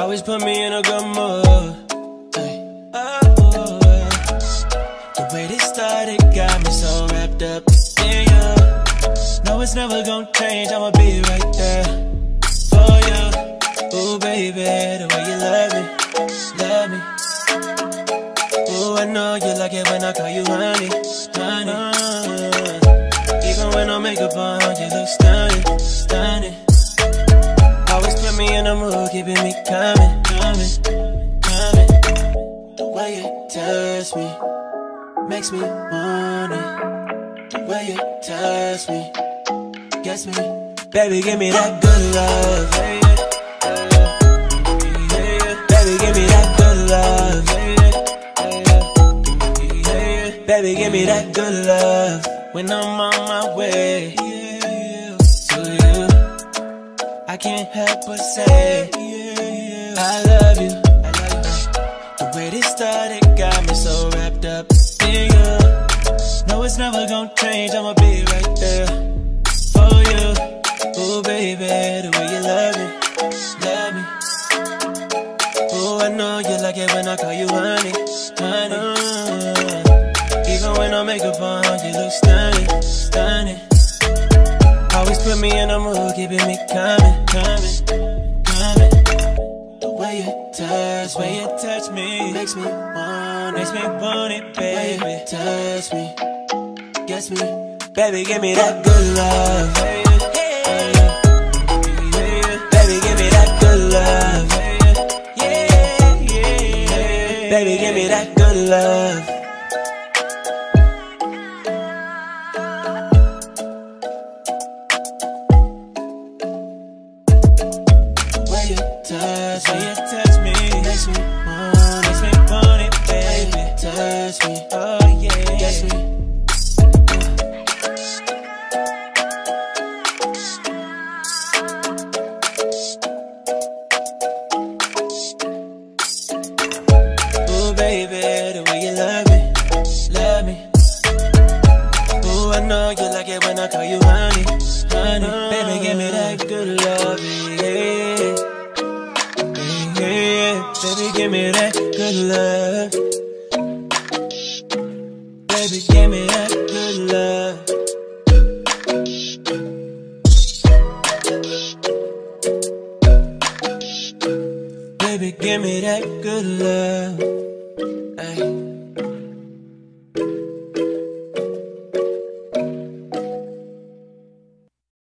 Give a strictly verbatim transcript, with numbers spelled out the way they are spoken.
Always put me in a good mood. Ay. Oh, the way this started got me so wrapped up in you. No, it's never gonna change, I'ma be right there for you. Ooh, baby, the way you love me, love me. Ooh, I know you like it when I call you honey, honey. Uh, even when no makeup on, you look stunning, stunning. Always put me in a mood, keeping me coming, coming, coming. The way you touch me makes me want it. The way you touch me gets me. Baby, give me that good love. Yeah, yeah, yeah, yeah. Baby, give me that good love. Yeah, yeah, yeah, yeah. Baby, give me that good love. When I'm on my way to you, I can't help but say I love you. The way this started got me so wrapped up in you. No, it's never gonna change, I'ma be right there for you. Ooh, baby, the way you love me, love me. Ooh, I know you like it when I call you honey, honey. Uh, even when no makeup on, you look stunning, stunning. Always put me in a mood, keeping me coming, coming, coming. The way you touch, way you touch me makes me want it, makes me want it, baby. The way you touch me gets me. Baby, give me that good love. Hey, hey, yeah. Baby, give me that good love. Yeah, yeah, yeah. Baby, give me that good love. You touch, when you touch me, makes me want, makes me want it, baby. Touch me, oh yeah, gets me. Ooh, baby, the way you love me, love me. Ooh, I know you like it when I call you honey, honey. Uh, baby, give me that good love, yeah. Baby, give me that good love. Baby, give me that good love. Baby, give me that good love. Ay.